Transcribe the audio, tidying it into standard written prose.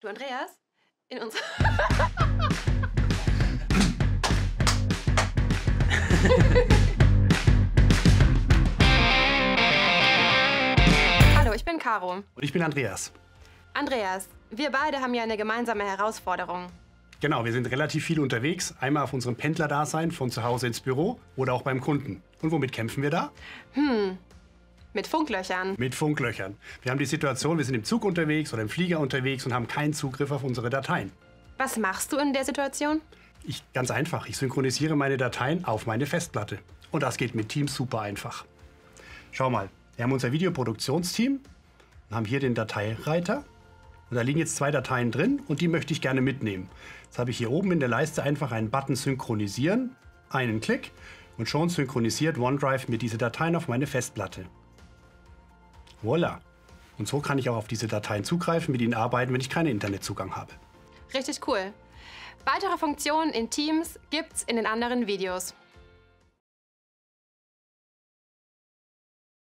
Du, Andreas, in unserer... Hallo, ich bin Caro. Und ich bin Andreas. Andreas, wir beide haben ja eine gemeinsame Herausforderung. Genau, wir sind relativ viel unterwegs. Einmal auf unserem Pendlerdasein von zu Hause ins Büro oder auch beim Kunden. Und womit kämpfen wir da? Mit Funklöchern. Mit Funklöchern. Wir haben die Situation, wir sind im Zug unterwegs oder im Flieger unterwegs und haben keinen Zugriff auf unsere Dateien. Was machst du in der Situation? Ganz einfach, ich synchronisiere meine Dateien auf meine Festplatte. Und das geht mit Teams super einfach. Schau mal, wir haben unser Videoproduktionsteam und haben hier den Dateireiter. Und da liegen jetzt 2 Dateien drin und die möchte ich gerne mitnehmen. Jetzt habe ich hier oben in der Leiste einfach einen Button Synchronisieren, einen Klick und schon synchronisiert OneDrive mir diese Dateien auf meine Festplatte. Voila! Und so kann ich auch auf diese Dateien zugreifen, mit ihnen arbeiten, wenn ich keinen Internetzugang habe. Richtig cool. Weitere Funktionen in Teams gibt's in den anderen Videos.